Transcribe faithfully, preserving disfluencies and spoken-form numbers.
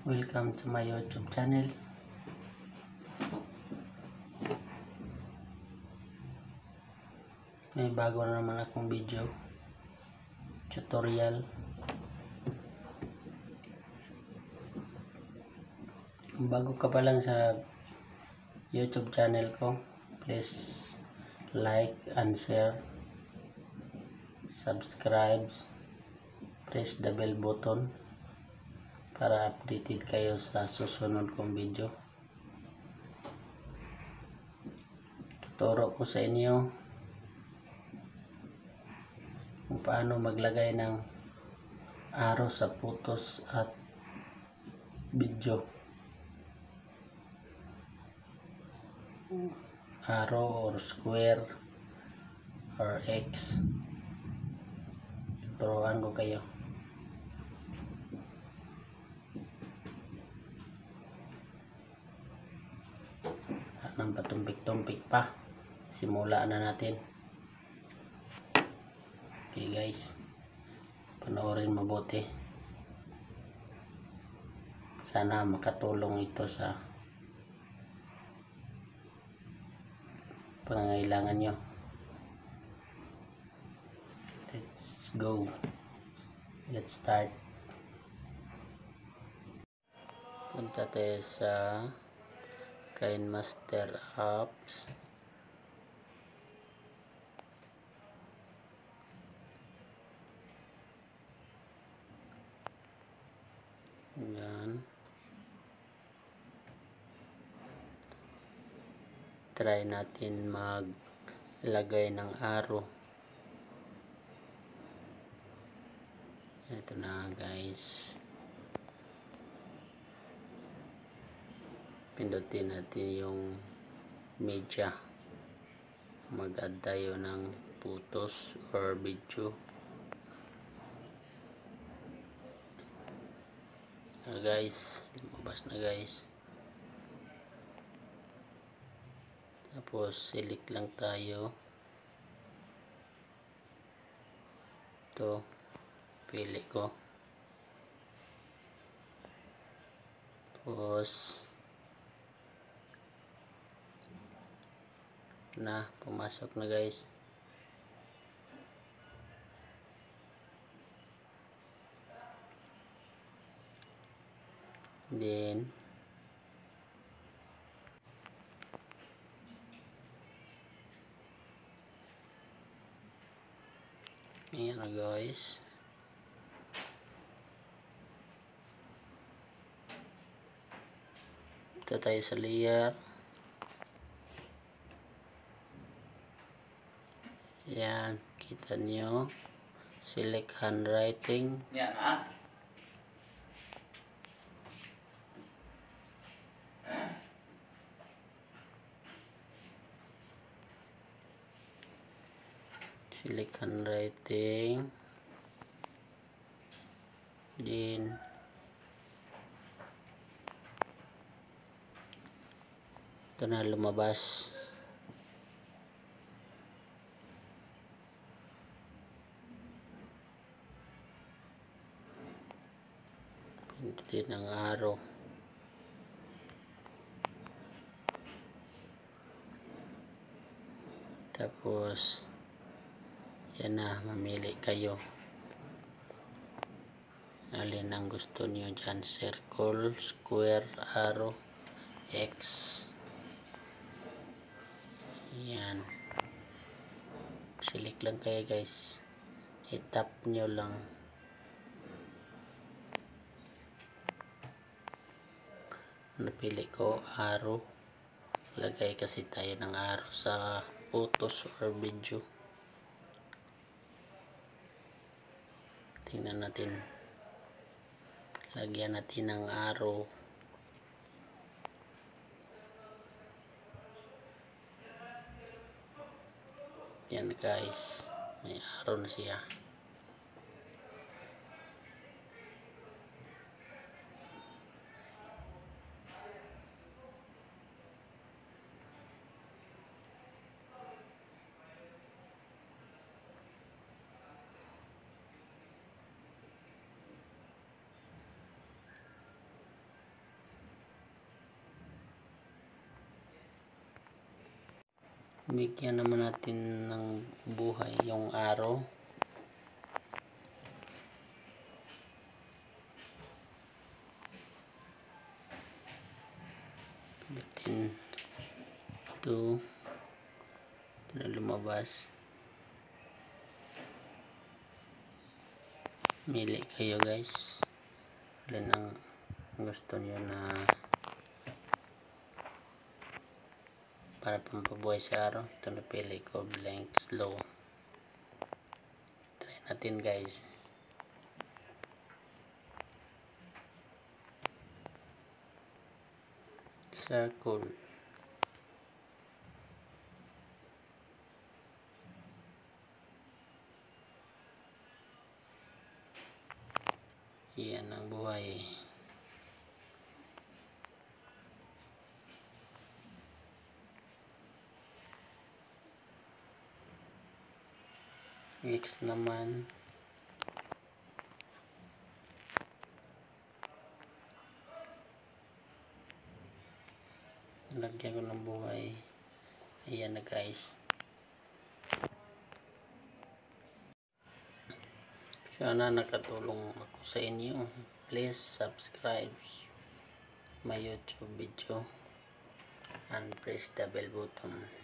Welcome to my YouTube channel. May bago na naman akong video tutorial. Kung bago ka pa lang sa YouTube channel ko, please like and share, subscribe, press the bell button para updated kayo sa susunod kong video. Tuturo ko sa inyo kung paano maglagay ng arrow sa photos at video. Arrow or square or X. Turuan ko kayo. Nang patumpik-tumpik pa, simula na natin. Okay guys, panoorin mabuti. Sana makatulong ito sa pangangailangan nyo. Let's go. Let's start. Punta tayo sa KineMaster apps. Yan. Try natin maglagay ng arrow. Ito na guys. Pindutin natin yung media. Mag-add tayo ng photos or video. Na guys, lumabas na guys. Tapos select lang tayo. Ito, pili ko. Tapos na, pumasok na guys. Then ayan na guys. Ito tayo sa layer. Yan, kita nyo. Select handwriting. Yan ah. Select handwriting. Then ito na lumabas. Pindutin ang arrow. Tapos yan na, mamili kayo alin ang gusto niyo dyan. Circle, square, arrow, X. Yan, select lang kayo guys. I-tap nyo lang. Napili ko arrow. Lagay kasi tayo ng arrow sa photos or video. Tingnan natin. Lagyan natin ng arrow. Yan guys, may arrow na siya. bigyan naman natin ng buhay yung araw. Pilitin ito na lumabas. Mili kayo guys, alin ang gusto niyo na para pampabuhay sa araw. Ito napili ko, blank slow. Try natin guys. Circle. Yan ang buhay. X naman. Lagyan ko ng buhay. Ayan na guys. Sana nakatulong ako sa inyo. Please subscribe my YouTube video and press the bell button.